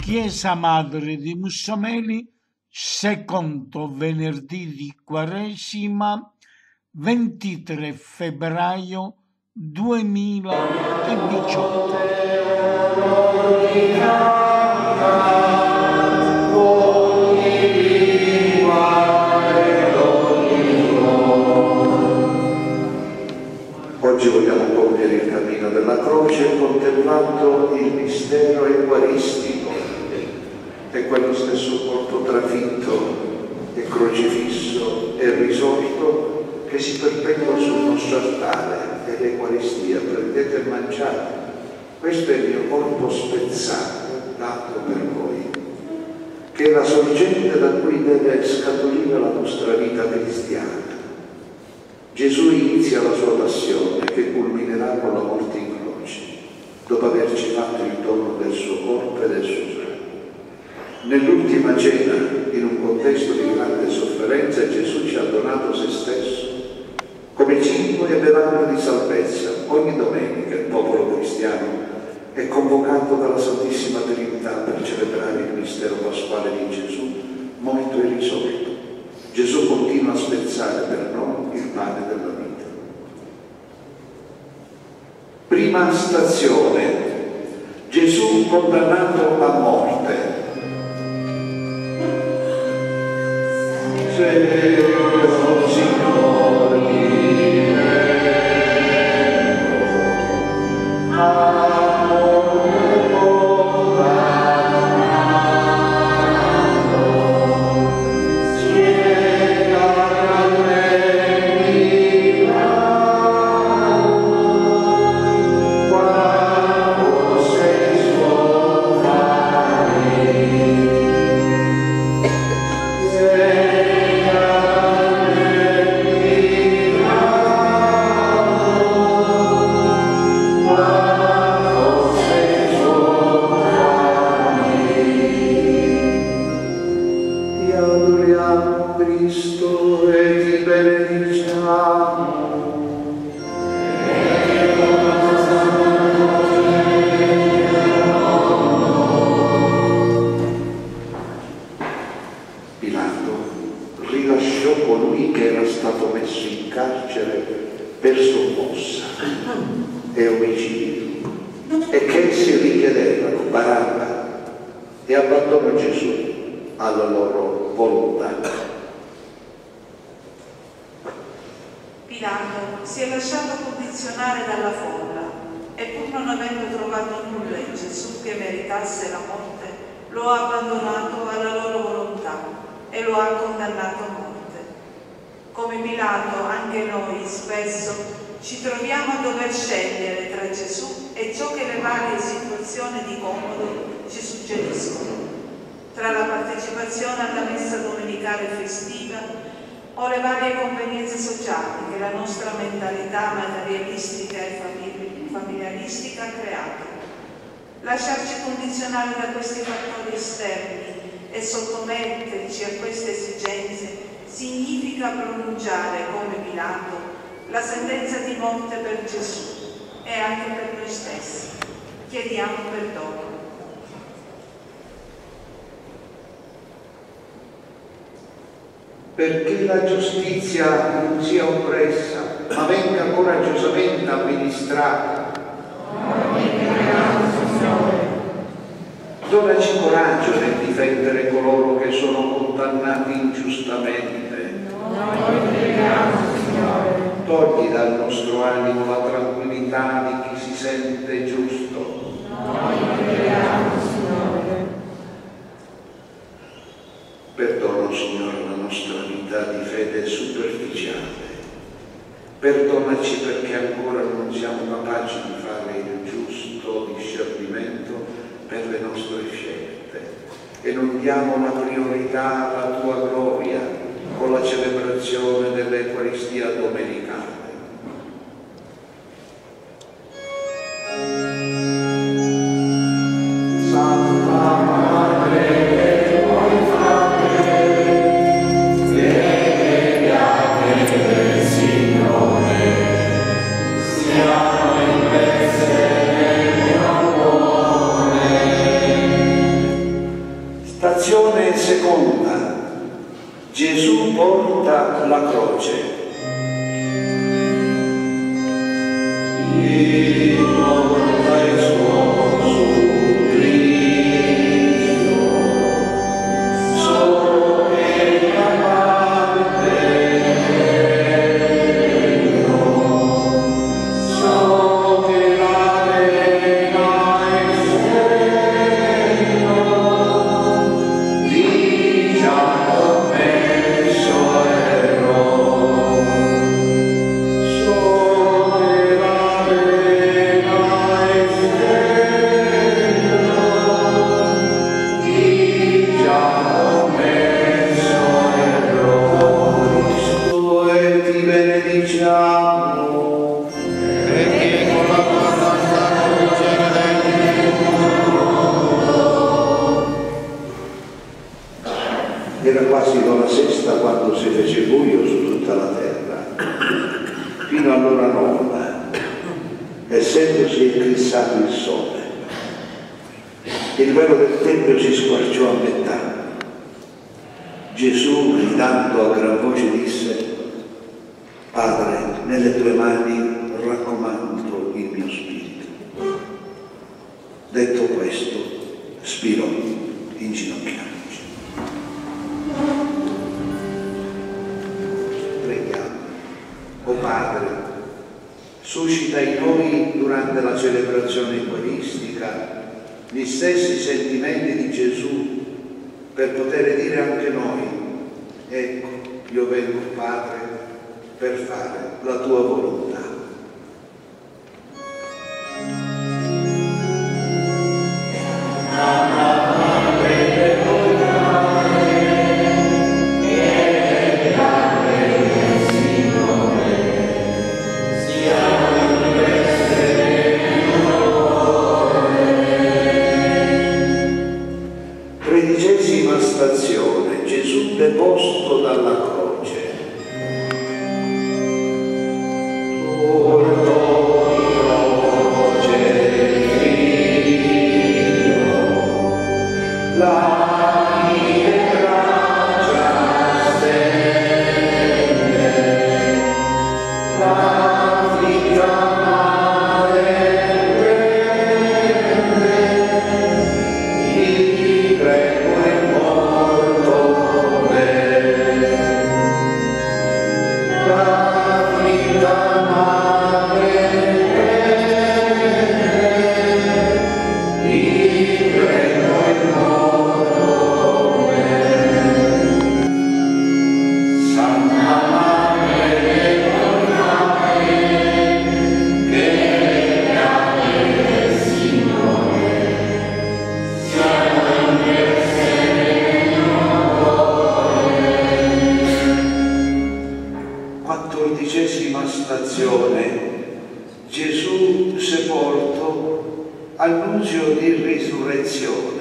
Chiesa Madre di Mussomeli, secondo venerdì di Quaresima, 23 febbraio 2018. Oggi vogliamo compiere il cammino della croce contemplando il mistero eucaristico. È quello stesso corpo trafitto e crocifisso e risorto che si perpetua sul nostro altare, è l'Eucaristia. Prendete e mangiate, questo è il mio corpo spezzato, dato per voi, che è la sorgente da cui deve scaturire la nostra vita cristiana. Gesù inizia la sua passione che culminerà con la morte in croce, dopo averci fatto il dono del suo corpo e del suo sangue. Nell'ultima cena, in un contesto di grande sofferenza, Gesù ci ha donato se stesso come cibo e bevanda di salvezza. Ogni domenica il popolo cristiano è convocato dalla Santissima Trinità per celebrare il mistero pasquale di Gesù, morto e risorto. Gesù continua a spezzare per noi il pane della vita. Prima stazione, Gesù condannato a morte. Lasciarci condizionare da questi fattori esterni e sottometterci a queste esigenze significa pronunciare, come Pilato, la sentenza di morte per Gesù e anche per noi stessi. Chiediamo perdono. Perché la giustizia non sia oppressa, ma venga coraggiosamente amministrata. Donaci coraggio nel difendere coloro che sono condannati ingiustamente. Togli dal nostro animo la tranquillità di chi si sente giusto. Perdono, Signore, la nostra vita di fede superficiale. Perdonaci perché ancora non siamo capaci di fare il giusto discernimento per le nostre scelte e non diamo la priorità alla tua gloria con la celebrazione dell'Eucaristia domenicale. benediciamo. Perché con la tua santa croce redenti il mondo. Era quasi l'ora sesta quando si fece buio su tutta la terra, fino all'ora nona, essendosi eclissato il sole. Il velo del Tempio si squarciò a metà. Gesù, gridando a gran voce, disse: Padre, nelle tue mani raccomando il mio spirito. Detto questo, spirò inginocchiandosi. Preghiamo. O Padre, suscita in noi durante la celebrazione eucaristica gli stessi sentimenti di Gesù, per poter dire anche noi: ecco, io vengo, Padre, per fare la tua volontà. Stazione, Gesù deposto dalla croce. Gesù sepolto, annunzio di risurrezione.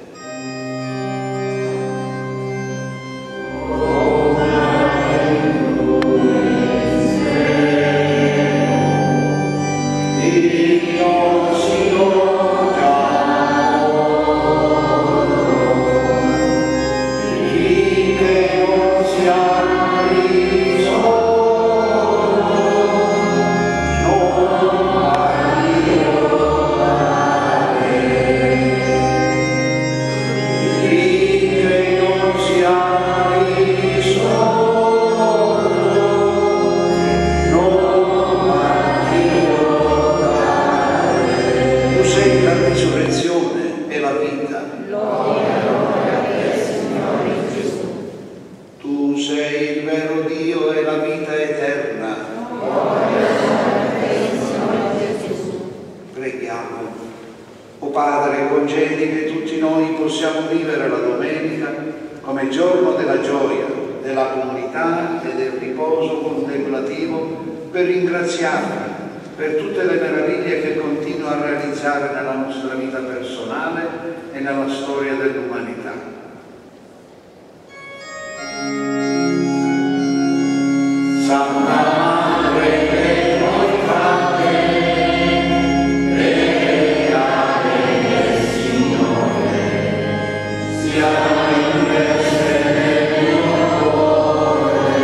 O Padre, concedi che tutti noi possiamo vivere la domenica come giorno della gioia, della comunità e del riposo contemplativo, per ringraziarti per tutte le meraviglie che continua a realizzare nella nostra vita personale e nella storia dell'umanità. Santa Madre che noi fate, pregate del Signore, siamo in feste del tuo cuore.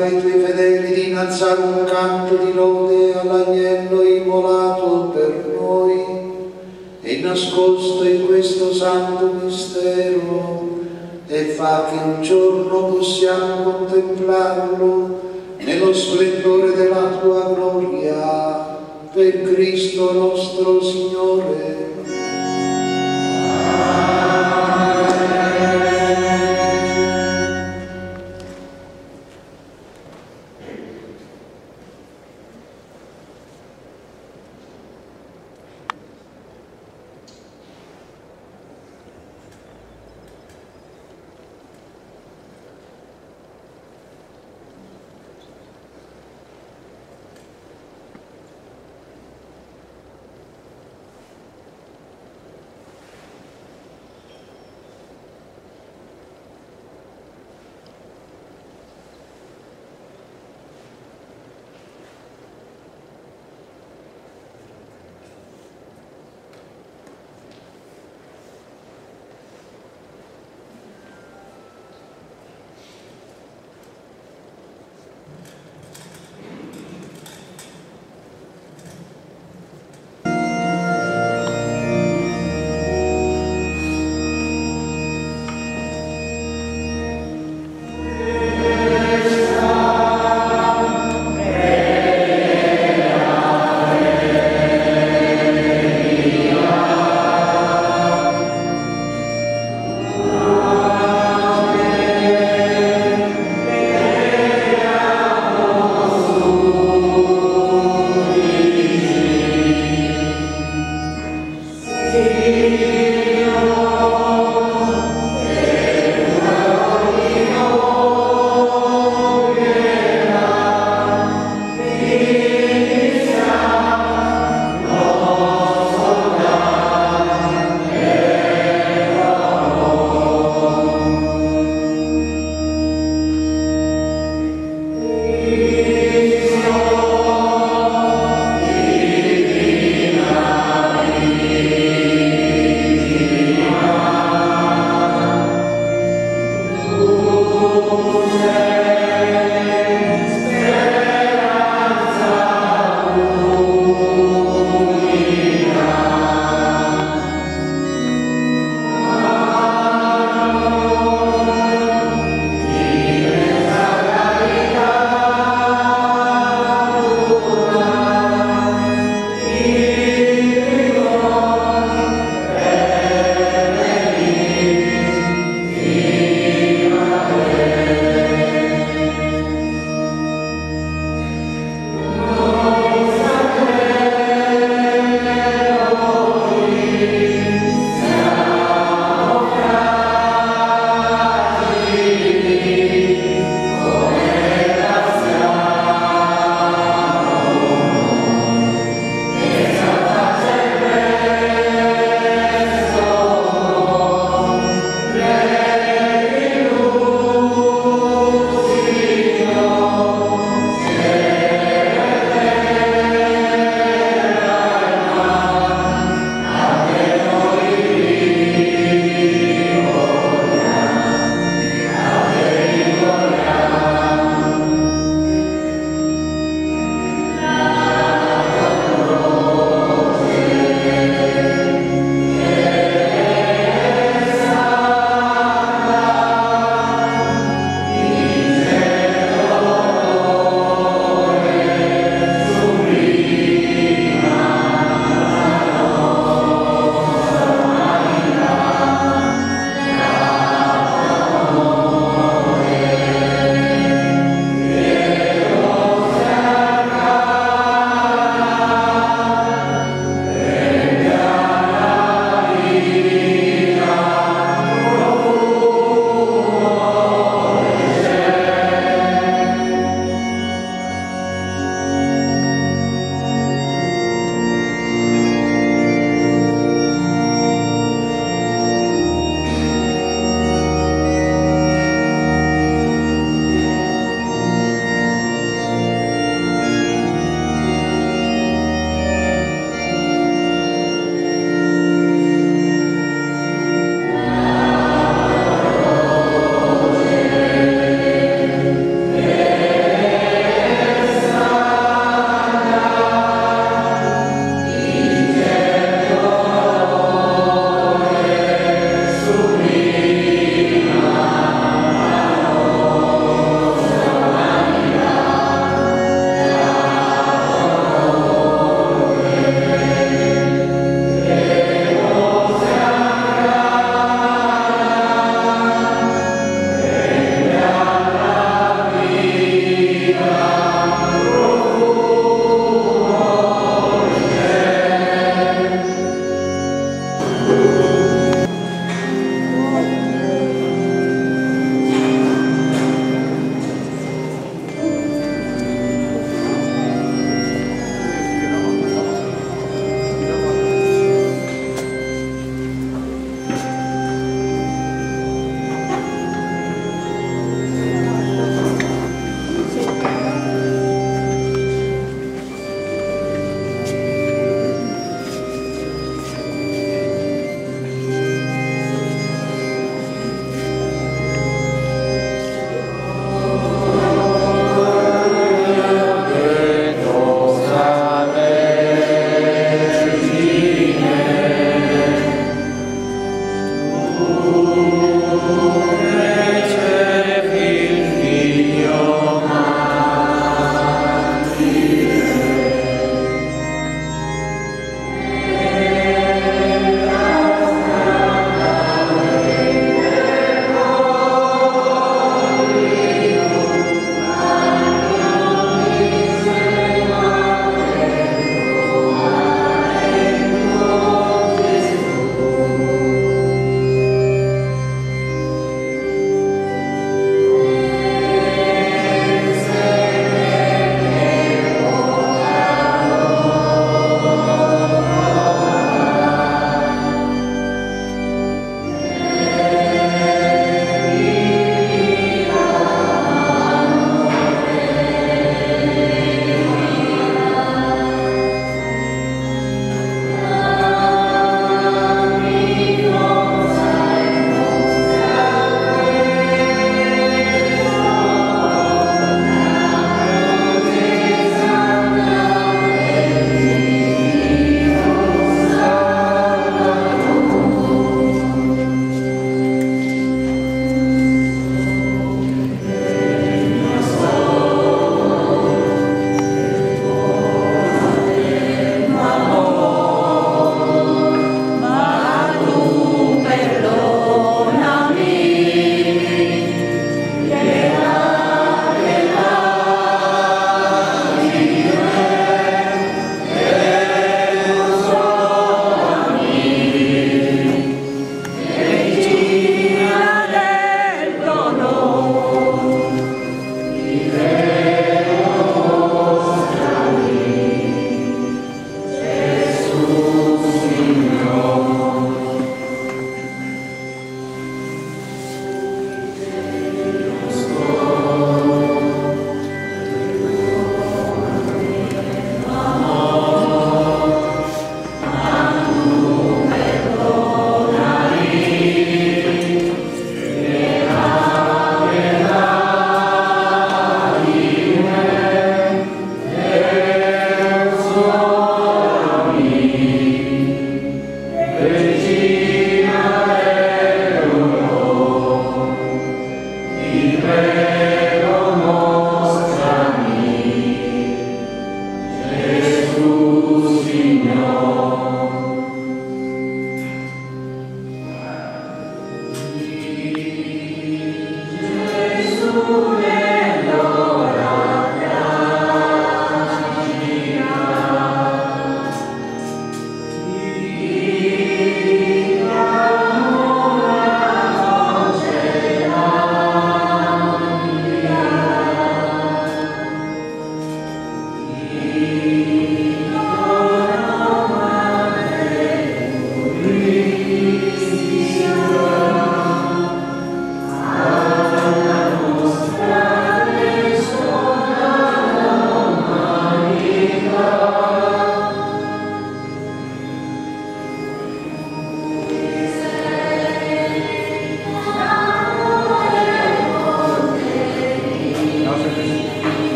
ai tuoi fedeli di innalzare un canto di lode all'agnello immolato per noi, e nascosto in questo santo mistero, e fa che un giorno possiamo contemplarlo nello splendore della tua gloria, per Cristo nostro Signore.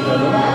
Adonai.